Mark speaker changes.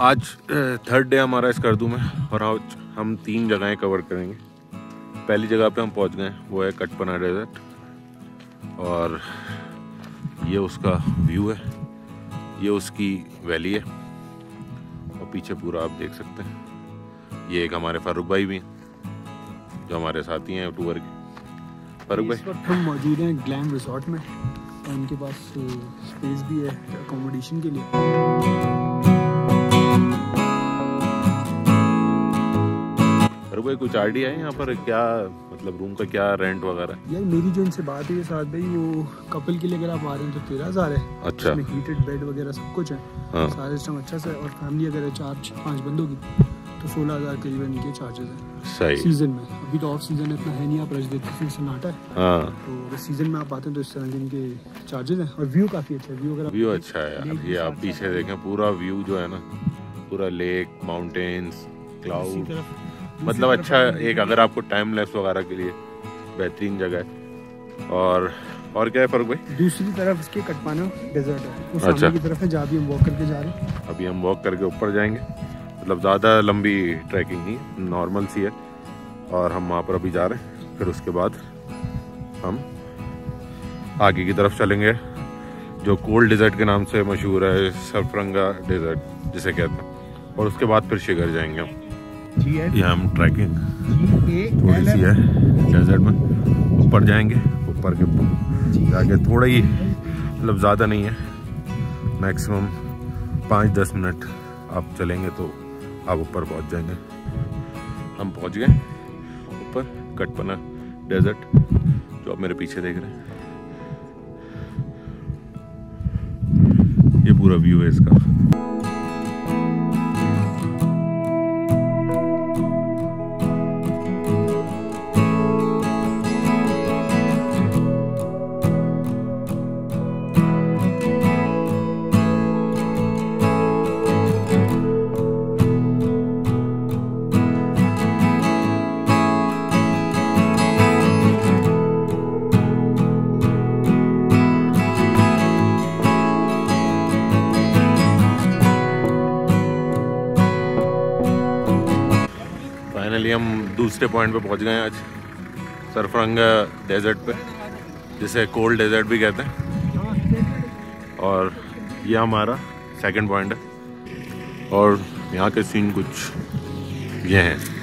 Speaker 1: आज third day हमारा इस कर्दू में और आज हम 3 जगहें कवर करेंगे। पहली जगह पे हम पहुंच गए, वो है कटपना डेजर्ट और ये उसका व्यू है, ये उसकी वैली है और पीछे पूरा आप देख सकते हैं। ये एक हमारे फारूक भाई भी हैं जो हमारे साथी हैं टूर के। फारूक भाई,
Speaker 2: इस वक्त हम मौजूद हैं ग्लैम रिजॉर्ट में और उनके पास स्पेस भी है अकोमोडेशन के लिए।
Speaker 1: भाई कुछ आइडिया है यहाँ पर क्या मतलब रूम का क्या रेंट वगैरह?
Speaker 2: यार मेरी जो इनसे बात हुई है साथ भाई, वो कपल के लिए अगर आप आ रहे हैं तो 13,000 है।
Speaker 1: अच्छा,
Speaker 2: इसमें हीटेड बेड वगैरह सब कुछ है।
Speaker 1: हाँ।
Speaker 2: सारा सिस्टम अच्छा सा है और फैमिली अगर है 4-5 बंदों की तो 16,000 करीबन इनके चार्जेस हैं।
Speaker 1: सही।
Speaker 2: सीजन में अभी तो ऑफ सीजन इतना है नहीं, आप रश देते हैं सन्नाटा है।
Speaker 1: हाँ।
Speaker 2: तो अगर सीजन में आप आते हैं तो इस तरह के इनके चार्जेस हैं और व्यू काफ़ी अच्छा है।
Speaker 1: व्यू अच्छा है यार, ये आप पीछे देखें पूरा व्यू जो है ना, पूरा लेक, माउंटेन्स, क्लाउड, मतलब अच्छा एक अगर आपको टाइम लैप्स वगैरह के लिए बेहतरीन जगह है। और क्या है फर्क भाई?
Speaker 2: दूसरी तरफ इसके कटपाना डेजर्ट है, वो
Speaker 1: अच्छा।
Speaker 2: सामने की तरफ है जहाँ भी हम वॉक करके जा रहे हैं।
Speaker 1: अभी हम वॉक करके ऊपर जाएंगे, मतलब ज़्यादा लंबी ट्रैकिंग नहीं, नॉर्मल सी है और हम वहाँ पर अभी जा रहे हैं। फिर उसके बाद हम आगे की तरफ चलेंगे जो कोल्ड डेजर्ट के नाम से मशहूर है, सरफरंगा डेजर्ट जिसे कहते हैं, और उसके बाद फिर शिगर जाएंगे हम। ये हम ट्रैकिंग थोड़ी सी है डेजर्ट में, ऊपर जाएंगे, ऊपर के जाके थोड़ा ही मतलब ज़्यादा नहीं है, मैक्सिमम 5-10 मिनट आप चलेंगे तो आप ऊपर पहुंच जाएंगे। हम पहुंच गए ऊपर कटपना डेजर्ट जो आप मेरे पीछे देख रहे हैं। ये पूरा व्यू है इसका। फाइनली हम दूसरे पॉइंट पे पहुंच गए हैं आज, सरफरंगा डेजर्ट पे, जिसे कोल्ड डेजर्ट भी कहते हैं। और ये हमारा सेकंड पॉइंट है और यहाँ के सीन कुछ ये हैं।